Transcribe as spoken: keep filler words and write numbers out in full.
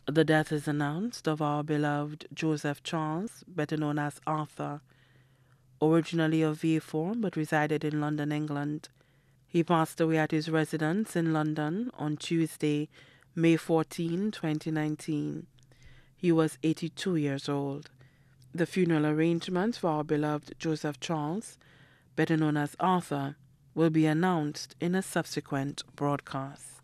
The death is announced of our beloved Joseph Charles, better known as Arthur, originally of Vieux-Fort but resided in London, England. He passed away at his residence in London on Tuesday, May fourteenth, twenty nineteen. He was eighty-two years old. The funeral arrangements for our beloved Joseph Charles, better known as Arthur, will be announced in a subsequent broadcast.